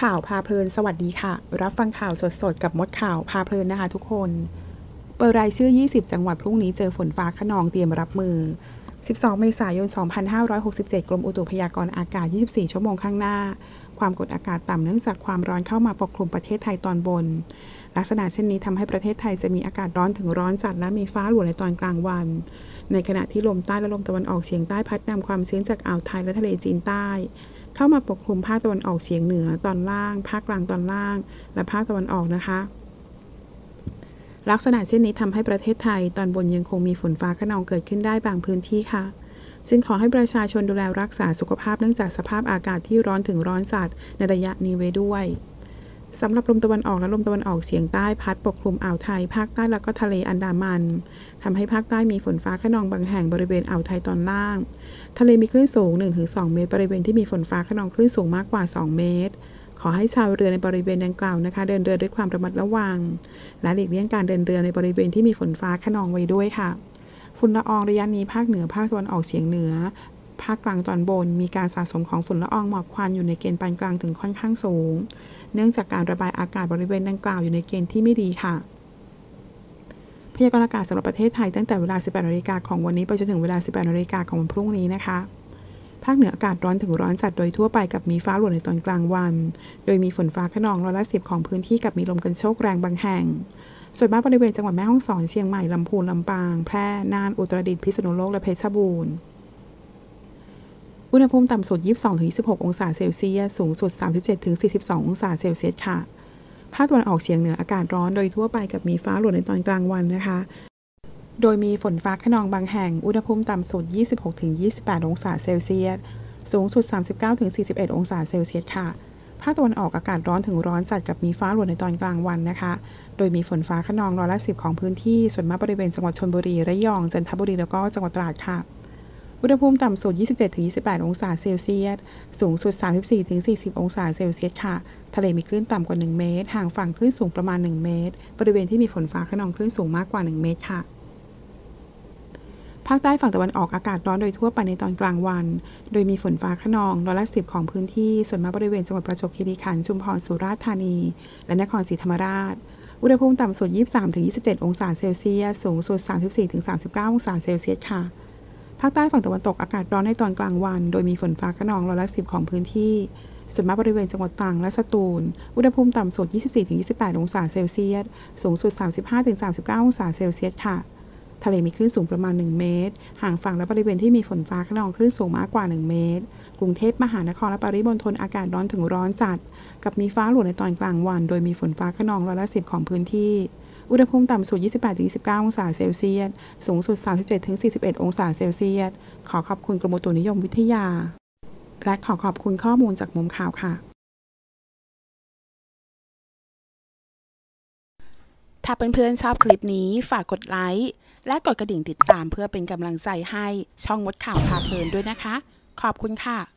ข่าวพาเพลินสวัสดีค่ะรับฟังข่าวสดๆกับมดข่าวพาเพลินนะคะทุกคนเปิดรายชื่อ20จังหวัดพรุ่งนี้เจอฝนฟ้าคะนองเตรียมรับมือ12เมษายน2567กรมอุตุพยากรณ์อากาศ24ชั่วโมงข้างหน้าความกดอากาศต่ำเนื่องจากความร้อนเข้ามาปกคลุมประเทศไทยตอนบนลักษณะเช่นนี้ทำให้ประเทศไทยจะมีอากาศร้อนถึงร้อนจัดและมีฟ้าหลัวในตอนกลางวันในขณะที่ลมใต้และลมตะวันออกเฉียงใต้พัดนำความชื้นจากอ่าวไทยและทะเลจีนใต้เข้ามาปกคลุมภาคตะวันออกเฉียงเหนือตอนล่างภาคกลางตอนล่างและภาคตะวันออกนะคะลักษณะเช่นนี้ทำให้ประเทศไทยตอนบนยังคงมีฝนฟ้าคะนองเกิดขึ้นได้บางพื้นที่ค่ะจึงขอให้ประชาชนดูแลรักษาสุขภาพเนื่องจากสภาพอากาศที่ร้อนถึงร้อนจัดในระยะนี้ไว้ด้วยสำหรับลมตะวันออกและลมตะวันออกเฉียงใต้พัดปกคลุมอ่าวไทยภาคใต้และก็ทะเลอันดามันทำให้ภาคใต้มีฝนฟ้าคะนองบางแห่งบริเวณอ่าวไทยตอนล่างทะเลมีคลื่นสูง 1-2 เมตรบริเวณที่มีฝนฟ้าคะนองคลื่นสูงมากกว่า2 เมตรขอให้ชาวเรือในบริเวณดังกล่าวนะคะเดินเรือด้วยความระมัดระวังและหลีกเลี่ยงการเดินเรือในบริเวณที่มีฝนฟ้าคะนองไว้ด้วยค่ะฝุ่นละอองระยะนี้ภาคเหนือภาคตะวันออกเฉียงเหนือภาคกลางตอนบนมีการสะสมของฝุ่นละอองหมอกควันอยู่ในเกณฑ์ปานกลางถึงค่อนข้างสูงเนื่องจากการระบายอากาศบริเวณดังกล่าวอยู่ในเกณฑ์ที่ไม่ดีค่ะพยากรณ์อากาศสำหรับประเทศไทยตั้งแต่เวลา 18 นาฬิกาของวันนี้ไปจนถึงเวลา 18 นาฬิกาของวันพรุ่งนี้นะคะภาคเหนืออากาศร้อนถึงร้อนจัดโดยทั่วไปกับมีฟ้าหลัวในตอนกลางวันโดยมีฝนฟ้าคะนอง10%ของพื้นที่กับมีลมกันโชกแรงบางแห่งส่วนมากบริเวณจังหวัดแม่ฮ่องสอนเชียงใหม่ลำพูนลำปางแพร่น่านอุตรดิตถ์พิษณุโลกและเพชรบูรณ์อุณหภูมิต่ำสุด 22-26 องศาเซลเซียสสูงสุด 37-42 องศาเซลเซียสค่ะภาคตะวันออกเฉียงเหนืออากาศร้อนโดยทั่วไปกับมีฟ้าหลัวในตอนกลางวันนะคะโดยมีฝนฟ้าคะนองบางแห่งอุณหภูมิต่ำสุด 26-28 องศาเซลเซียสสูงสุด 39-41 องศาเซลเซียสค่ะภาคตะวันออกอากาศร้อนถึงร้อนจัดกับมีฟ้าหลัวในตอนกลางวันนะคะโดยมีฝนฟ้าคะนอง10%ของพื้นที่ส่วนมากบริเวณจังหวัดชลบุรีระยองจันทบุรีแล้วก็จังหวัดตราดค่ะอุณหภูมิต่ำสุด 27-28 องศาเซลเซียสสูงสุด 34-40 องศาเซลเซียสค่ะทะเลมีคลื่นต่ำกว่า1 เมตรห่างฝั่งคลื่นสูงประมาณ1 เมตรบริเวณที่มีฝนฟ้าคะนองคลื่นสูงมากกว่า1 เมตรค่ะภาคใต้ฝั่งตะวันออกอากาศร้อนโดยทั่วไปในตอนกลางวันโดยมีฝนฟ้าคะนอง10%ของพื้นที่ส่วนมากบริเวณจังหวัดประจวบคีรีขันธ์ชุมพรสุราษฎร์ธานีและนครศรีธรรมราชอุณหภูมิต่ำสุด 23-27 องศาเซลเซียสสูงสุด 34-39 องศาเซลเซียสค่ะภาคใต้ฝั่งตะวันตกอากาศร้อนในตอนกลางวันโดยมีฝนฟ้าคะนอง10%ของพื้นที่ส่วนมากบริเวณจังหวัดตรังและสตูลอุณหภูมิต่ำสุด 24-28 องศาเซลเซียสสูงสุด 35-39 องศาเซลเซียสค่ะทะเลมีคลื่นสูงประมาณ1 เมตรห่างฝั่งและบริเวณที่มีฝนฟ้าคะนองคลื่นสูงมากกว่า1 เมตรกรุงเทพมหานครและปริมณฑลอากาศร้อนถึงร้อนจัดกับมีฟ้าหลัวในตอนกลางวันโดยมีฝนฟ้าคะนอง10%ของพื้นที่อุณหภูมิต่ำสุด 28-29 องศาเซลเซียสสูงสุด 37-41 องศาเซลเซียสขอขอบคุณกรมอุตุนิยมวิทยาและขอขอบคุณข้อมูลจากมุมข่าวค่ะถ้าเพื่อนๆชอบคลิปนี้ฝากกดไลค์และกดกระดิ่งติดตามเพื่อเป็นกำลังใจให้ช่องมดข่าวพาเพลินด้วยนะคะขอบคุณค่ะ